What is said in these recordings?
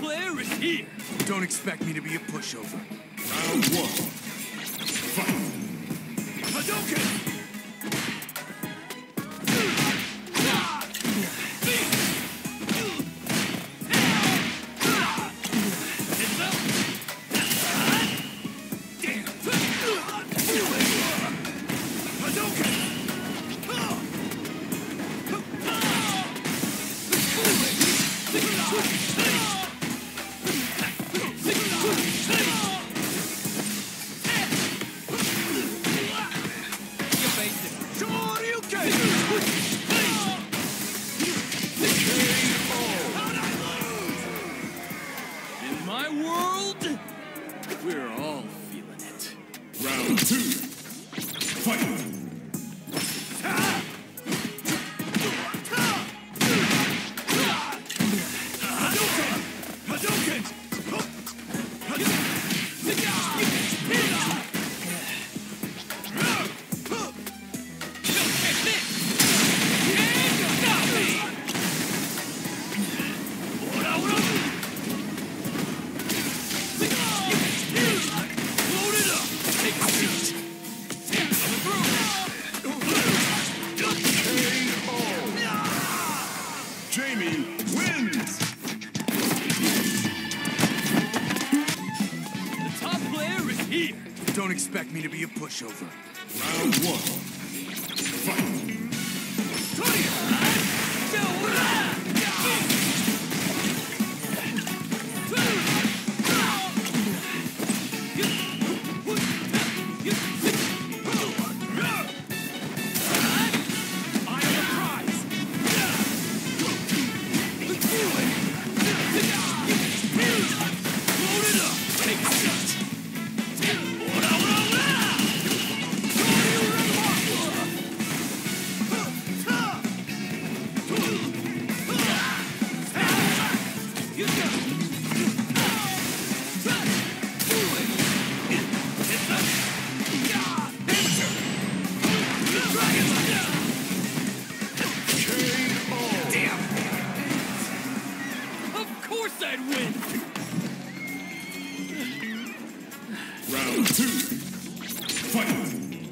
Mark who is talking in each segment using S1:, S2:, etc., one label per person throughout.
S1: player is here.
S2: Don't expect me to be a pushover.
S3: Round one. Fight.
S1: Hadouken! In my world, we're all feeling it.
S3: Round two. Fight. Jamie wins!
S1: The top player is here.
S2: Don't expect me to be a pushover.
S3: Round one. Fight.
S1: Of course I'd win.
S3: Round two. Fight.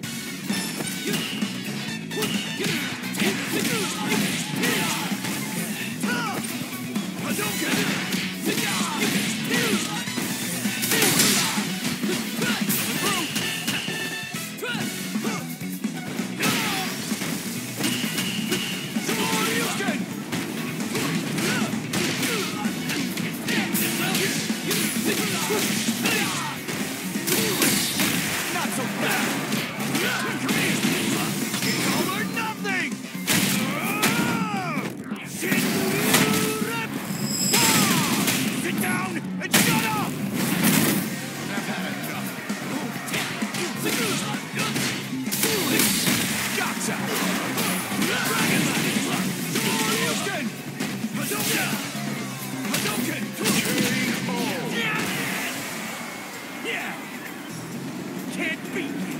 S2: Not so fast! All or nothing! Sit down and shut up! I've had enough. Gotcha! Hadouken! Hadouken! Yeah! Can't beat me!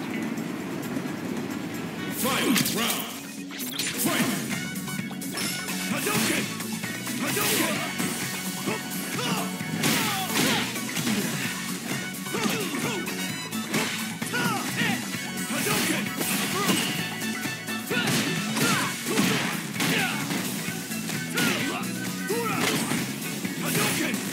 S3: Final round. Fight.
S1: Hadouken! Hadouken! Hadouken!